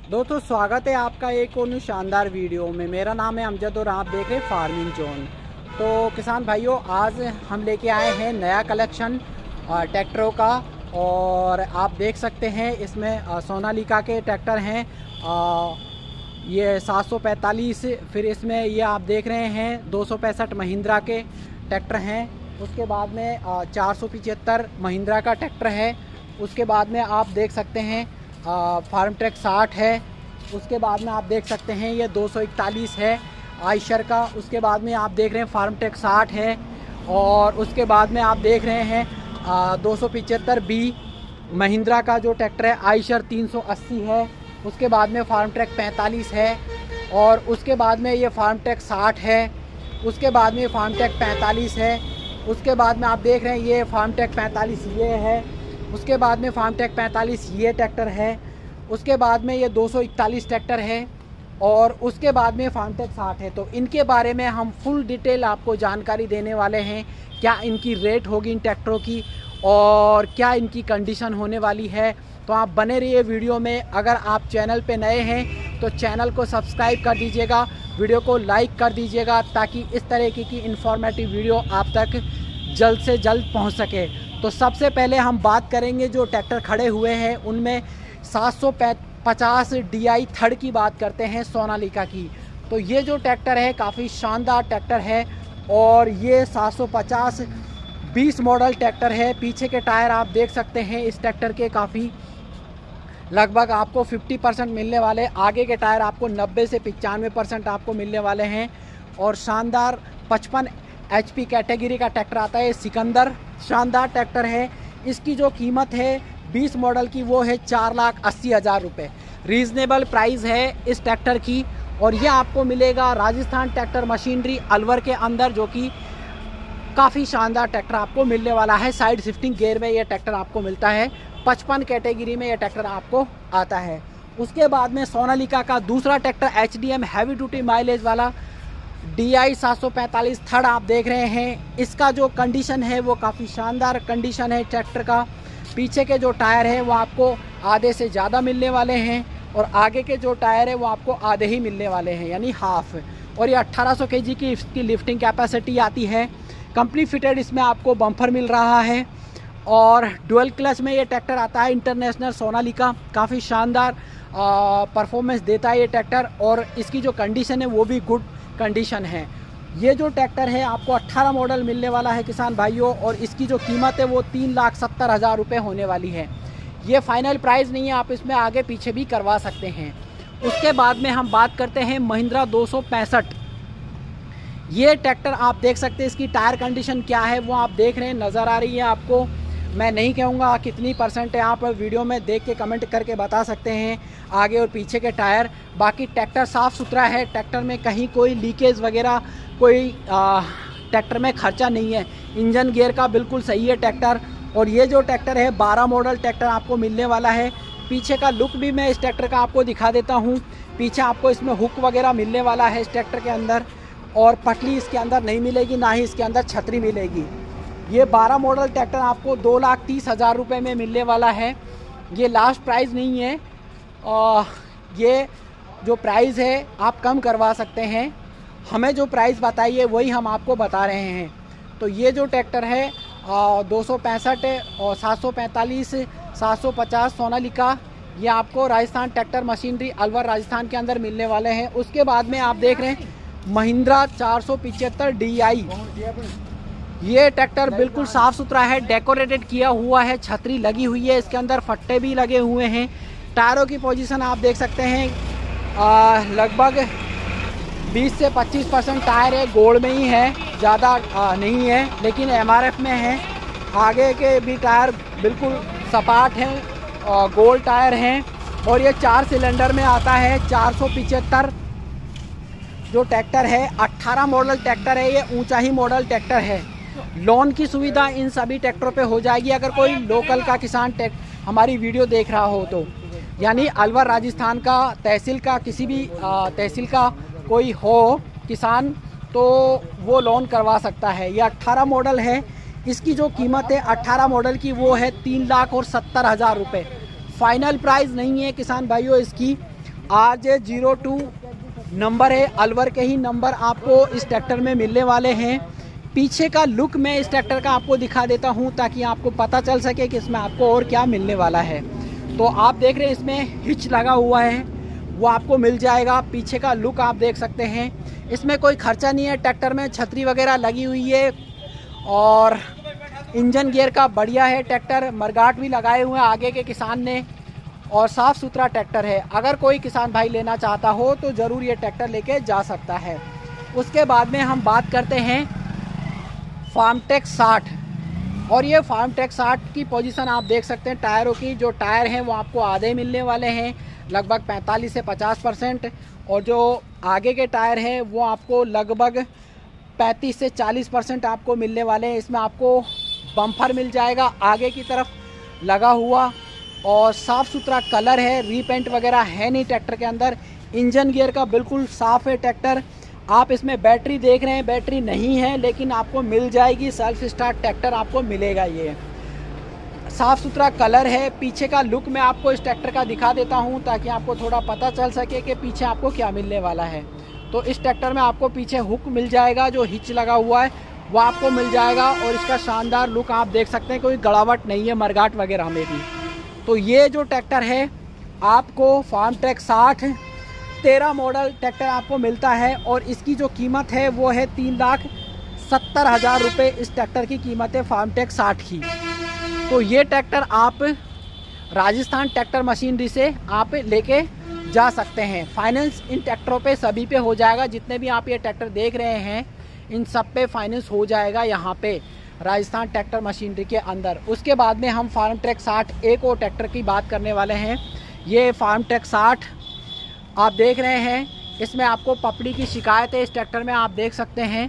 दोस्तों स्वागत है आपका एक और शानदार वीडियो में। मेरा नाम है अमजद और आप देख रहे हैं फार्मिंग जोन। तो किसान भाइयों, आज हम लेके आए हैं नया कलेक्शन ट्रैक्टरों का। और आप देख सकते हैं इसमें सोनालिका के ट्रैक्टर हैं, ये 745। फिर इसमें ये आप देख रहे हैं 265 महिंद्रा के ट्रैक्टर हैं। उसके बाद में 475 महिंद्रा का ट्रैक्टर है। उसके बाद में आप देख सकते हैं फार्म ट्रैक 60 है। उसके बाद में आप देख सकते हैं ये 241 है आयशर का। उसके बाद में आप देख रहे हैं फार्म ट्रैक 60 है। और उसके बाद में आप देख रहे हैं 275 बी महिंद्रा का जो ट्रैक्टर है आयशर 380 है। उसके बाद में फार्म ट्रैक 45 है। और उसके बाद में ये फार्म ट्रैक 60 है। उसके बाद में फार्म ट्रैक 45 है। उसके बाद में आप देख रहे हैं ये फार्म ट्रैक 45 ये है। उसके बाद में फार्म ट्रैक 45 ये ट्रैक्टर है। उसके बाद में ये 241 ट्रैक्टर है। और उसके बाद में फार्म ट्रैक 60 है। तो इनके बारे में हम फुल डिटेल आपको जानकारी देने वाले हैं। क्या इनकी रेट होगी इन ट्रैक्टरों की और क्या इनकी कंडीशन होने वाली है। तो आप बने रहिए वीडियो में। अगर आप चैनल पे नए हैं तो चैनल को सब्सक्राइब कर दीजिएगा, वीडियो को लाइक कर दीजिएगा, ताकि इस तरीके की इन्फॉर्मेटिव वीडियो आप तक जल्द से जल्द पहुंच सके। तो सबसे पहले हम बात करेंगे जो ट्रैक्टर खड़े हुए हैं उनमें 750 DI थर्ड की बात करते हैं सोनालिका की। तो ये जो ट्रैक्टर है काफ़ी शानदार ट्रैक्टर है और ये 750 20 मॉडल ट्रैक्टर है। पीछे के टायर आप देख सकते हैं इस ट्रैक्टर के काफ़ी लगभग आपको 50% मिलने वाले। आगे के टायर आपको 90 से 95% आपको मिलने वाले हैं। और शानदार 55 HP कैटेगरी का ट्रैक्टर आता है सिकंदर। शानदार ट्रैक्टर है। इसकी जो कीमत है 20 मॉडल की वो है 4,80,000 रुपये। रीज़नेबल प्राइस है इस ट्रैक्टर की। और ये आपको मिलेगा राजस्थान ट्रैक्टर मशीनरी अलवर के अंदर, जो कि काफ़ी शानदार ट्रैक्टर आपको मिलने वाला है। साइड शिफ्टिंग गियर में ये ट्रैक्टर आपको मिलता है। 55 कैटेगरी में ये ट्रैक्टर आपको आता है। उसके बाद में सोनालिका का दूसरा tractor HDM heavy duty mileage वाला DI 745 थर्ड आप देख रहे हैं। इसका जो कंडीशन है वो काफ़ी शानदार कंडीशन है ट्रैक्टर का। पीछे के जो टायर हैं वो आपको आधे से ज़्यादा मिलने वाले हैं और आगे के जो टायर है वो आपको आधे ही मिलने वाले हैं, यानी हाफ। और ये 1800 kg की इसकी लिफ्टिंग कैपेसिटी आती है। कंपनी फिटेड इसमें आपको बम्पर मिल रहा है। और डुअल क्लच में ये ट्रैक्टर आता है इंटरनेशनल सोनालिका। काफ़ी शानदार परफॉर्मेंस देता है ये ट्रैक्टर। और इसकी जो कंडीशन है वो भी गुड कंडीशन है। ये जो ट्रैक्टर है आपको 18 मॉडल मिलने वाला है किसान भाइयों। और इसकी जो कीमत है वो 3,70,000 रुपये होने वाली है। ये फाइनल प्राइस नहीं है, आप इसमें आगे पीछे भी करवा सकते हैं। उसके बाद में हम बात करते हैं महिंद्रा 265। ये ट्रैक्टर आप देख सकते हैं। इसकी टायर कंडीशन क्या है वो आप देख रहे हैं, नज़र आ रही है आपको। मैं नहीं कहूँगा कितनी % है, आप वीडियो में देख के कमेंट करके बता सकते हैं आगे और पीछे के टायर। बाकी ट्रैक्टर साफ़ सुथरा है। ट्रैक्टर में कहीं कोई लीकेज वगैरह कोई ट्रैक्टर में खर्चा नहीं है। इंजन गियर का बिल्कुल सही है ट्रैक्टर। और ये जो ट्रैक्टर है 12 मॉडल ट्रैक्टर आपको मिलने वाला है। पीछे का लुक भी मैं इस ट्रैक्टर का आपको दिखा देता हूँ। पीछे आपको इसमें हुक वगैरह मिलने वाला है इस ट्रैक्टर के अंदर। और पटली इसके अंदर नहीं मिलेगी, ना ही इसके अंदर छतरी मिलेगी। ये 12 मॉडल ट्रैक्टर आपको 2,30,000 रुपये में मिलने वाला है। ये लास्ट प्राइस नहीं है। ये जो प्राइस है आप कम करवा सकते हैं। हमें जो प्राइस बताइए वही हम आपको बता रहे हैं। तो ये जो ट्रैक्टर है 265 और 745 750 सोनालिका, ये आपको राजस्थान ट्रैक्टर मशीनरी अलवर राजस्थान के अंदर मिलने वाले हैं। उसके बाद में आप देख रहे हैं महिंद्रा 475 DI। ये ट्रैक्टर बिल्कुल साफ़ सुथरा है, डेकोरेटेड किया हुआ है, छतरी लगी हुई है, इसके अंदर फट्टे भी लगे हुए हैं। टायरों की पोजीशन आप देख सकते हैं लगभग 20 से 25% टायर है, गोल्ड में ही है, ज़्यादा नहीं है, लेकिन MRF में है। आगे के भी टायर बिल्कुल सपाट हैं, गोल्ड टायर हैं। और ये 4 सिलेंडर में आता है। 475 जो ट्रैक्टर है 18 मॉडल ट्रैक्टर है। ये ऊंचा ही मॉडल ट्रैक्टर है। लोन की सुविधा इन सभी ट्रैक्टरों पे हो जाएगी अगर कोई लोकल का किसान हमारी वीडियो देख रहा हो तो, यानी अलवर राजस्थान का तहसील का किसी भी तहसील का कोई हो किसान तो वो लोन करवा सकता है। ये 18 मॉडल है। इसकी जो कीमत है 18 मॉडल की वो है 3,70,000 रुपये। फाइनल प्राइस नहीं है किसान भाइयों इसकी। RJ02 नंबर है, अलवर के ही नंबर आपको इस ट्रैक्टर में मिलने वाले हैं। पीछे का लुक मैं इस ट्रैक्टर का आपको दिखा देता हूं ताकि आपको पता चल सके कि इसमें आपको और क्या मिलने वाला है। तो आप देख रहे हैं इसमें हिच लगा हुआ है, वो आपको मिल जाएगा। पीछे का लुक आप देख सकते हैं, इसमें कोई खर्चा नहीं है। ट्रैक्टर में छतरी वगैरह लगी हुई है और इंजन गियर का बढ़िया है ट्रैक्टर। मरगाट भी लगाए हुए हैं आगे के किसान ने और साफ़ सुथरा ट्रैक्टर है। अगर कोई किसान भाई लेना चाहता हो तो ज़रूर ये ट्रैक्टर लेके जा सकता है। उसके बाद में हम बात करते हैं फार्मटेक 60, और ये फार्मटेक 60 की पोजीशन आप देख सकते हैं टायरों की। जो टायर हैं वो आपको आधे मिलने वाले हैं, लगभग 45 से 50%, और जो आगे के टायर हैं वो आपको लगभग 35 से 40% आपको मिलने वाले हैं। इसमें आपको बम्पर मिल जाएगा आगे की तरफ लगा हुआ और साफ़ सुथरा कलर है, रीपेंट वगैरह है नहीं ट्रैक्टर के अंदर। इंजन गियर का बिल्कुल साफ़ है ट्रैक्टर। आप इसमें बैटरी देख रहे हैं, बैटरी नहीं है लेकिन आपको मिल जाएगी। सेल्फ स्टार्ट ट्रैक्टर आपको मिलेगा। ये साफ़ सुथरा कलर है। पीछे का लुक मैं आपको इस ट्रैक्टर का दिखा देता हूं ताकि आपको थोड़ा पता चल सके कि पीछे आपको क्या मिलने वाला है। तो इस ट्रैक्टर में आपको पीछे हुक मिल जाएगा, जो हिच लगा हुआ है वो आपको मिल जाएगा। और इसका शानदार लुक आप देख सकते हैं, कोई गड़ावट नहीं है मरगाट वगैरह में भी। तो ये जो ट्रैक्टर है आपको फार्मटेक 60 13 मॉडल ट्रैक्टर आपको मिलता है और इसकी जो कीमत है वो है 3,70,000 रुपये। इस ट्रैक्टर की कीमत है फार्मटेक 60 की। तो ये ट्रैक्टर आप राजस्थान ट्रैक्टर मशीनरी से आप लेके जा सकते हैं। फाइनेंस इन ट्रैक्टरों पे सभी पे हो जाएगा। जितने भी आप ये ट्रैक्टर देख रहे हैं इन सब पे फाइनेंस हो जाएगा यहाँ पे राजस्थान ट्रैक्टर मशीनरी के अंदर। उसके बाद में हम फार्मटेक 60 एक और ट्रैक्टर की बात करने वाले हैं। ये फार्मटेक 60 आप देख रहे हैं, इसमें आपको पपड़ी की शिकायत है इस ट्रैक्टर में, आप देख सकते हैं।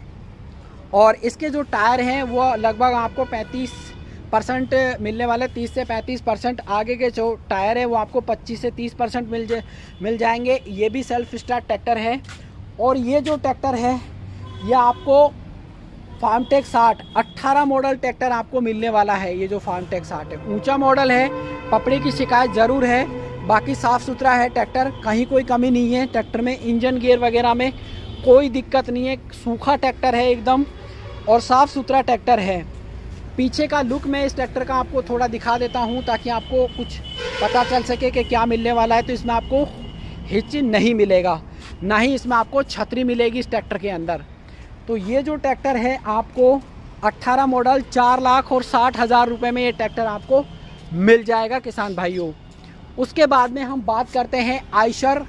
और इसके जो टायर हैं वो लगभग आपको 35% मिलने वाले, 30 से 35%। आगे के जो टायर है वो आपको 25 से 30% मिल जाएंगे। ये भी सेल्फ स्टार्ट ट्रैक्टर है। और ये जो ट्रैक्टर है ये आपको फार्मटेक 60 18 मॉडल ट्रैक्टर आपको मिलने वाला है। ये जो फार्मटेक 60 है ऊंचा मॉडल है, पपड़ी की शिकायत ज़रूर है, बाकी साफ़ सुथरा है ट्रैक्टर, कहीं कोई कमी नहीं है ट्रैक्टर में। इंजन गियर वगैरह में कोई दिक्कत नहीं है, सूखा ट्रैक्टर है एकदम और साफ़ सुथरा ट्रैक्टर है। पीछे का लुक मैं इस ट्रैक्टर का आपको थोड़ा दिखा देता हूं ताकि आपको कुछ पता चल सके कि क्या मिलने वाला है। तो इसमें आपको हिच नहीं मिलेगा, ना ही इसमें आपको छतरी मिलेगी इस ट्रैक्टर के अंदर। तो ये जो ट्रैक्टर है आपको 18 मॉडल 4,60,000 रुपये में ये ट्रैक्टर आपको मिल जाएगा किसान भाइयों। उसके बाद में हम बात करते हैं आयशर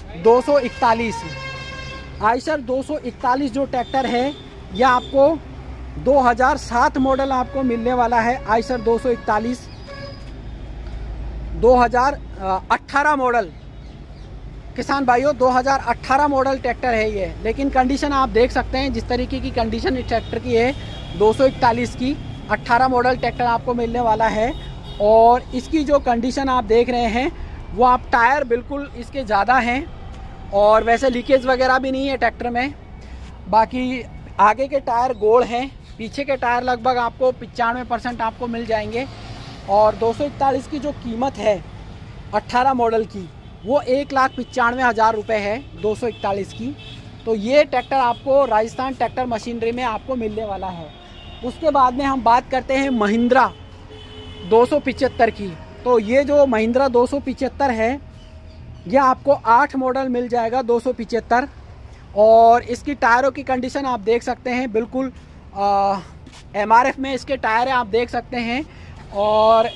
241। आयशर 241 जो ट्रैक्टर है यह आपको 2007 मॉडल आपको मिलने वाला है। आयशर 241 2018 मॉडल किसान भाइयों, 2018 मॉडल ट्रैक्टर है ये। लेकिन कंडीशन आप देख सकते हैं जिस तरीके की कंडीशन इस ट्रैक्टर की है 241 की। 18 मॉडल ट्रैक्टर आपको मिलने वाला है और इसकी जो कंडीशन आप देख रहे हैं वो आप टायर बिल्कुल इसके ज़्यादा हैं और वैसे लीकेज वगैरह भी नहीं है ट्रैक्टर में। बाकी आगे के टायर गोल हैं, पीछे के टायर लगभग आपको 95% आपको मिल जाएंगे। और 241 की जो कीमत है 18 मॉडल की वो 1,95,000 रुपये है 241 की। तो ये ट्रैक्टर आपको राजस्थान ट्रैक्टर मशीनरी में आपको मिलने वाला है। उसके बाद में हम बात करते हैं महिंद्रा 275 की। तो ये जो महिंद्रा 275 है यह आपको 8 मॉडल मिल जाएगा 275। और इसकी टायरों की कंडीशन आप देख सकते हैं, बिल्कुल MRF में इसके टायर आप देख सकते हैं। और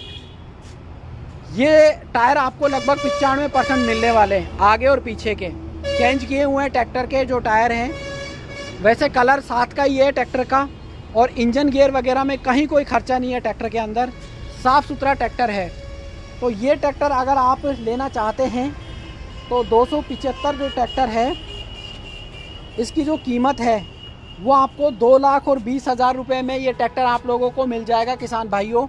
ये टायर आपको लगभग 95% मिलने वाले हैं, आगे और पीछे के चेंज किए हुए हैं ट्रैक्टर के जो टायर हैं। वैसे कलर साथ का ही है ट्रैक्टर का और इंजन गियर वगैरह में कहीं कोई खर्चा नहीं है ट्रैक्टर के अंदर, साफ़ सुथरा ट्रैक्टर है। तो ये ट्रैक्टर अगर आप लेना चाहते हैं तो 275 जो ट्रैक्टर है इसकी जो कीमत है वो आपको 2,20,000 रुपये में ये ट्रैक्टर आप लोगों को मिल जाएगा किसान भाइयों।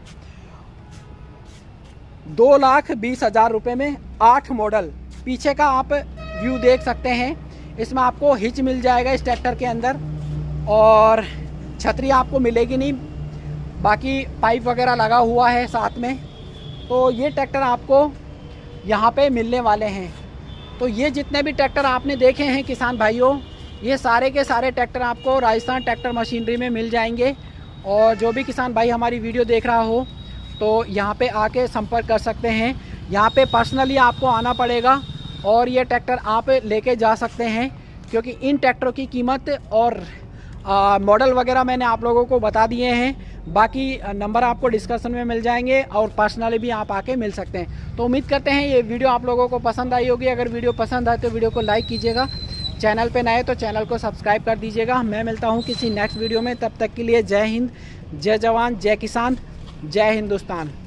2,20,000 रुपये में 8 मॉडल। पीछे का आप व्यू देख सकते हैं, इसमें आपको हिच मिल जाएगा इस ट्रैक्टर के अंदर और छतरी आपको मिलेगी नहीं, बाकी पाइप वगैरह लगा हुआ है साथ में। तो ये ट्रैक्टर आपको यहाँ पे मिलने वाले हैं। तो ये जितने भी ट्रैक्टर आपने देखे हैं किसान भाइयों, ये सारे के सारे ट्रैक्टर आपको राजस्थान ट्रैक्टर मशीनरी में मिल जाएंगे। और जो भी किसान भाई हमारी वीडियो देख रहा हो तो यहाँ पे आके संपर्क कर सकते हैं। यहाँ पे पर्सनली आपको आना पड़ेगा और ये ट्रैक्टर आप लेके जा सकते हैं, क्योंकि इन ट्रैक्टरों की कीमत और मॉडल वगैरह मैंने आप लोगों को बता दिए हैं। बाकी नंबर आपको डिस्कशन में मिल जाएंगे और पर्सनली भी आप आके मिल सकते हैं। तो उम्मीद करते हैं ये वीडियो आप लोगों को पसंद आई होगी। अगर वीडियो पसंद आए तो वीडियो को लाइक कीजिएगा, चैनल पे नए तो चैनल को सब्सक्राइब कर दीजिएगा। मैं मिलता हूँ किसी नेक्स्ट वीडियो में, तब तक के लिए जय हिंद, जय जवान, जय किसान, जय हिंदुस्तान।